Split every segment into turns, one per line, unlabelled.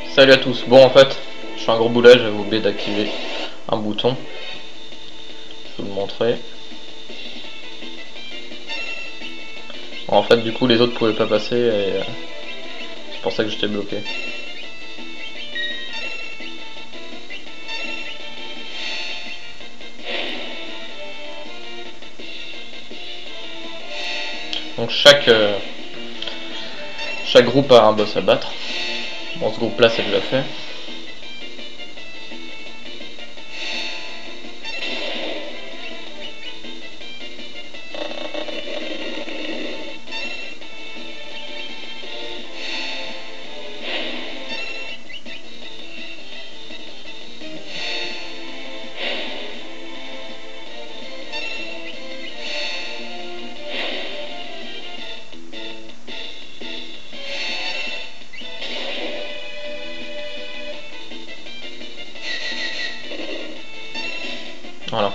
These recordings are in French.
Salut à tous. Bon, en fait, je suis un gros boulet, j'avais oublié d'activer un bouton. Je vais vous le montrer. En fait, du coup, les autres pouvaient pas passer et c'est pour ça que j'étais bloqué. Donc chaque groupe a un boss à battre. Bon, ce groupe là c'est déjà fait. Voilà.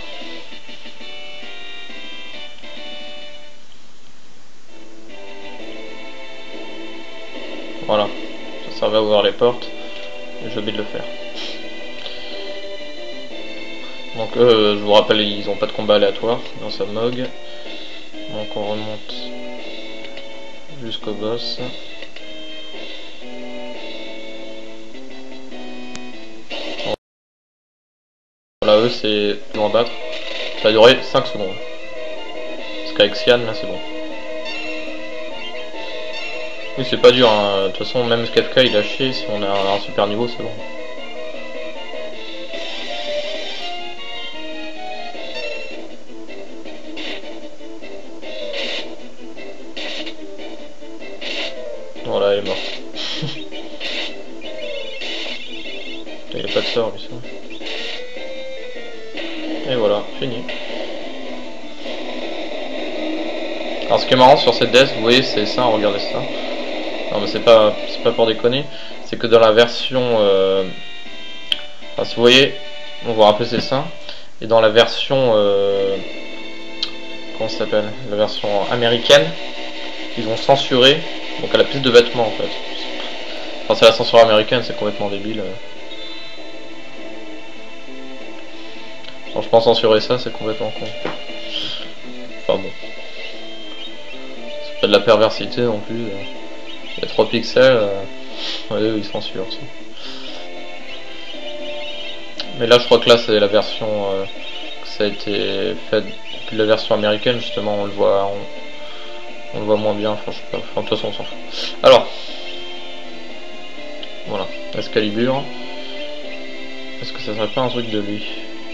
Voilà. Ça servait à ouvrir les portes. Et j'ai oublié de le faire. Donc je vous rappelle, ils ont pas de combat aléatoire dans sa MOG. Donc on remonte jusqu'au boss. Voilà, eux c'est ils vont battre. Ça va durer 5 secondes. Parce qu'avec Cyan là c'est bon. Oui, c'est pas dur, hein. De toute façon, même Kafka il a chié, si on a un super niveau, c'est bon. Voilà, elle est morte. Il n'y a pas de sort, lui, ça. Et voilà, fini. Alors, ce qui est marrant sur cette death, vous voyez, c'est ça, regardez ça. Non, mais c'est pas pour déconner. C'est que dans la version... Enfin, si vous voyez, on voit un peu c'est ça. Et dans la version... Comment ça s'appelle? La version américaine, ils ont censuré. Donc à la piste de vêtements en fait. Enfin c'est la censure américaine, c'est complètement débile. Franchement censurer ça c'est complètement con. Enfin bon. C'est pas de la perversité non plus. Il y a 3 pixels. Ouais, ils censurent ça. Mais là je crois que là c'est la version que ça a été fait depuis la version américaine justement, on le voit moins bien, enfin, je sais pas. Enfin, de toute façon on s'en fout. Alors voilà, Excalibur. Est-ce que ça serait pas un truc de lui?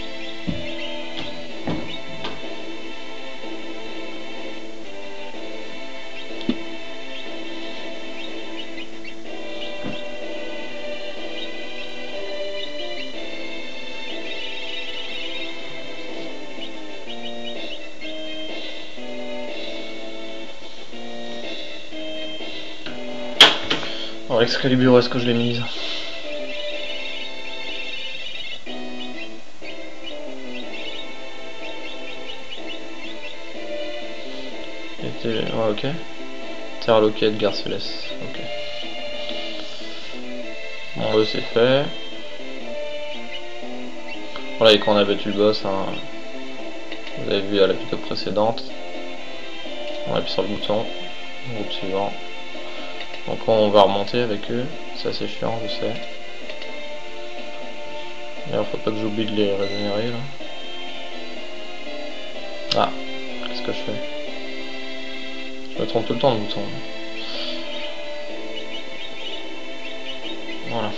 Alors Excalibur, est-ce que je l'ai mise? Ouais, ok. Terre loquée Edgar Céleste. Ok. Bon, eux c'est fait. Voilà, et quand on a battu le boss, hein, vous avez vu à la vidéo précédente. On appuie sur le bouton. Groupe suivant. Donc on va remonter avec eux. C'est assez chiant, je sais. D'ailleurs, faut pas que j'oublie de les régénérer là. Ah, qu'est-ce que je fais? Je me trompe tout le temps de bouton. Voilà.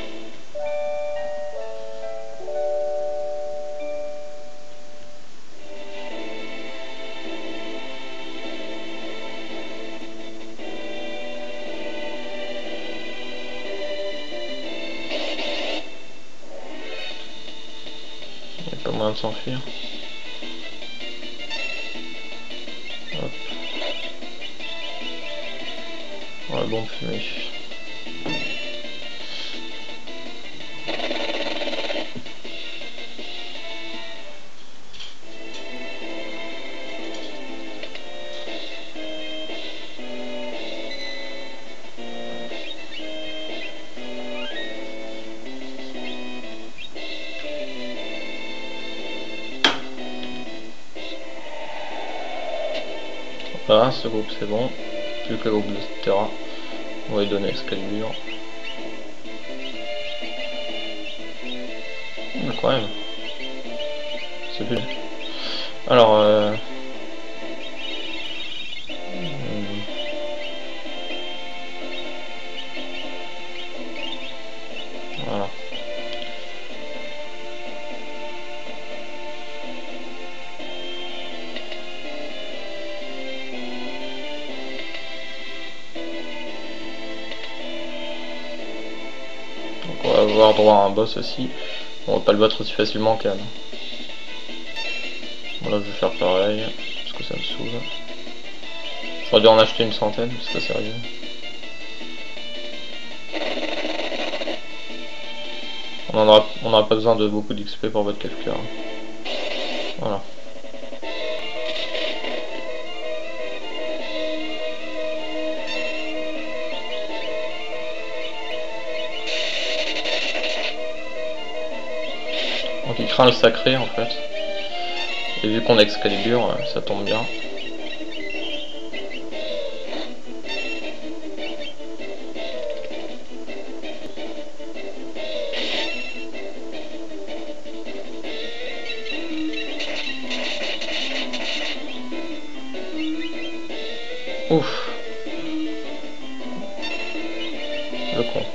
Il n'y a pas moyen de s'enfuir. Hop. Ouais, bon fumée. Voilà, ce groupe c'est bon. Plus que le groupe de Terra. On va lui donner Excalibur. Mais quand même. C'est plus. Alors voilà. Donc on va avoir droit à un boss aussi. On va pas le battre aussi facilement qu'Anne. Voilà, je vais faire pareil, parce que ça me saoule. J'aurais dû en acheter une centaine, c'est pas sérieux. On n'aura pas besoin de beaucoup d'XP pour battre quelqu'un. Voilà. Donc il craint le sacré en fait. Et vu qu'on a Excalibur, ça tombe bien. Ouf. Le con.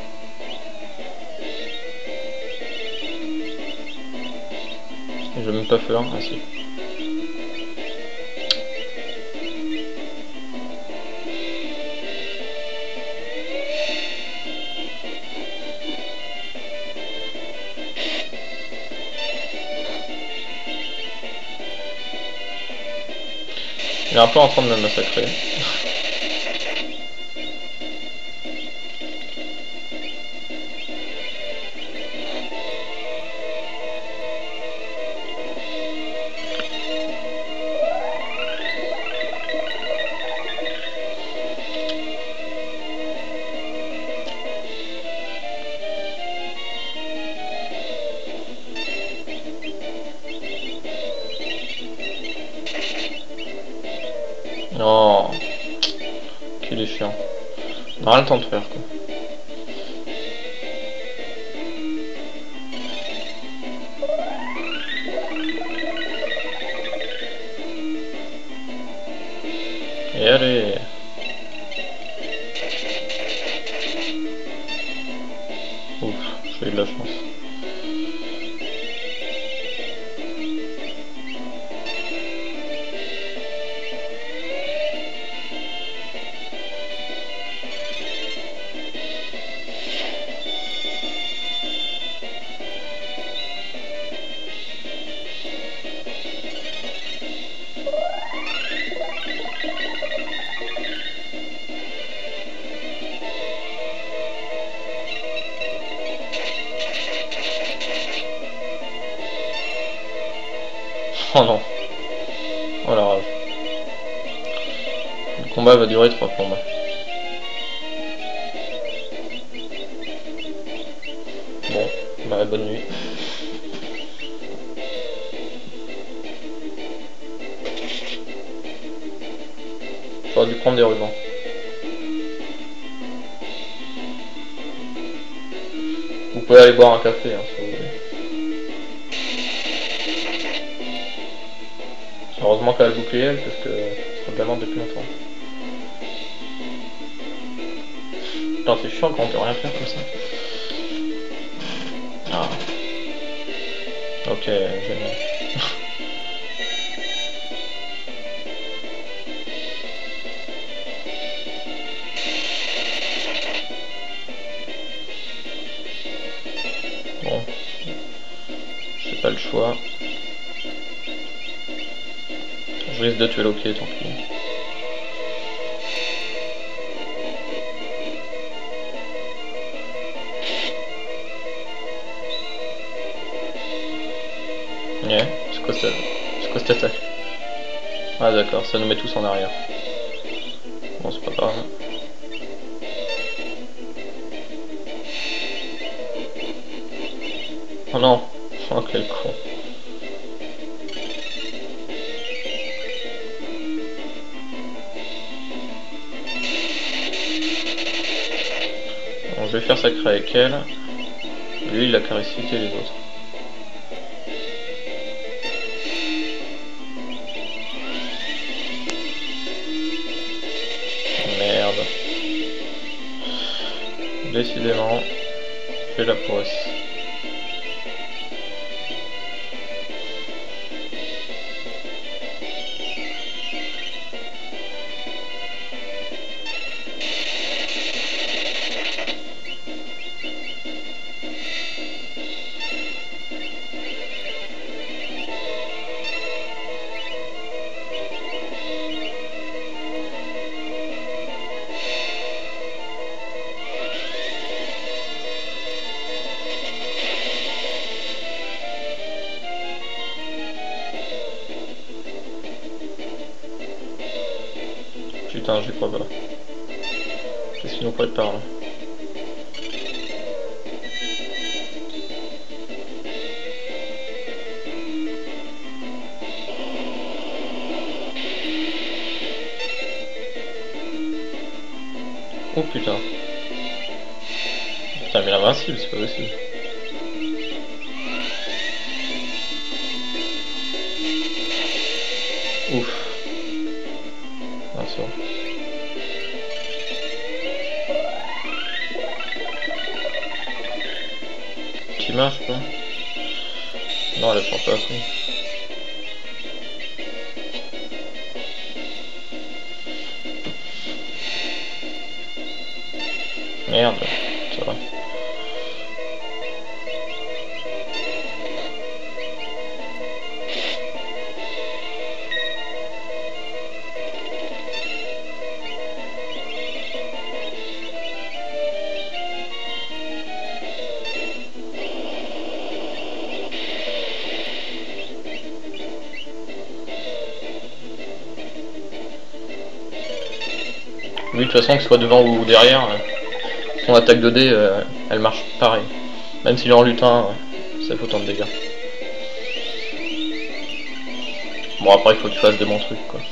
J'ai même pas fait un, ah si. Il est un peu en train de me massacrer. Oh, qu'il est chiant. On n'a rien le temps de faire quoi. Et allez. Ouf, j'ai eu de la chance. Oh non. Oh la rage. Le combat va durer 3 combats. Bon, bah bonne nuit. J'aurais dû prendre des rubans. Vous pouvez aller boire un café hein, si vous voulez. Heureusement qu'elle a le bouclier elle, parce que ça serait galant depuis longtemps. Putain c'est chiant quand on peut rien faire comme ça. Ah. Ok, génial. Bon. J'ai pas le choix. Je risque de tuer Loki, tant pis. Yeah, c'est quoi cette attaque? Ah d'accord, ça nous met tous en arrière. Bon c'est pas grave. Oh non. Oh quel con. je vais faire sacré avec elle. Lui, il a qu'à réciter les autres. Merde. Décidément, j'ai la poisse. Putain, j'y crois pas. Qu'est-ce qu'ils nous préparent là? Oh putain. Putain, mais l'invincible, c'est pas possible. Ouf. Ah, c'est bon. Qui marche quoi? Non, elle prend pas à fond. Merde, ça va. Lui, de toute façon, que ce soit devant ou derrière, son attaque de dés, elle marche pareil. Même s'il est en lutin, ça fait autant de dégâts. Bon, après, il faut que tu fasses des bons trucs, quoi.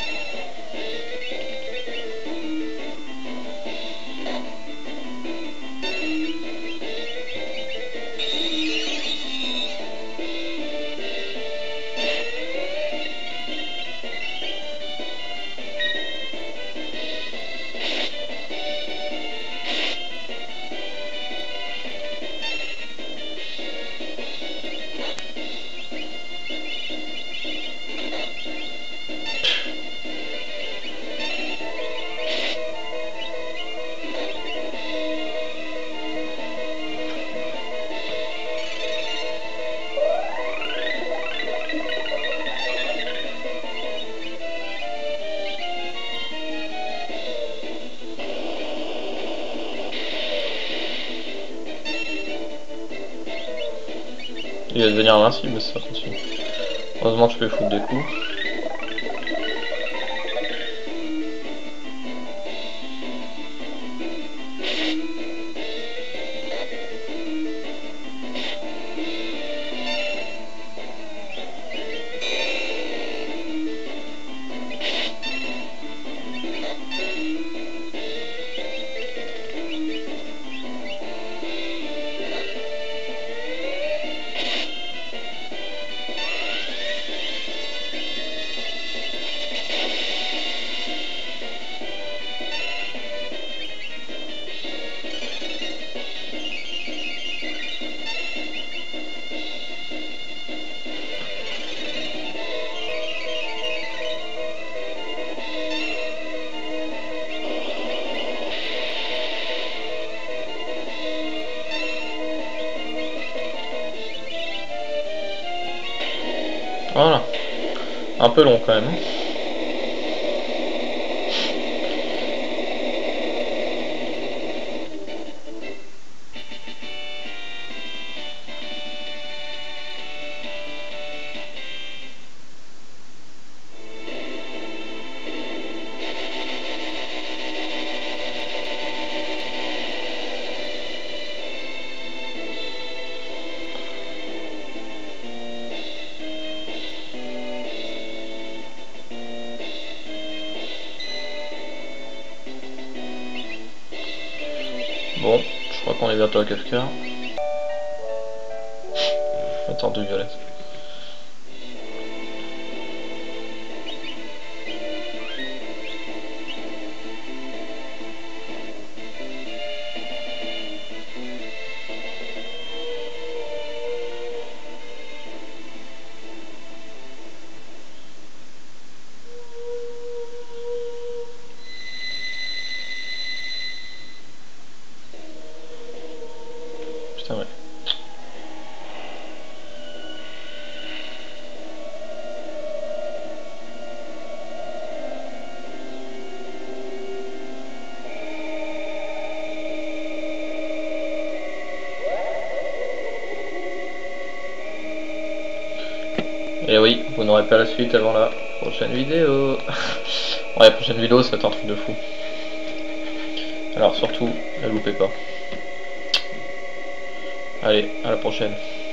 Il va devenir invincible si ça continue. Heureusement que je peux foutre des coups. Voilà. Un peu long quand même. Bon, je crois qu'on est bientôt à Kafka. Attends, de violette. Putain, ouais. Et oui, vous n'aurez pas la suite avant la prochaine vidéo. Ouais, la prochaine vidéo, ça va être un truc de fou. Alors surtout, ne loupez pas. Allez, à la prochaine.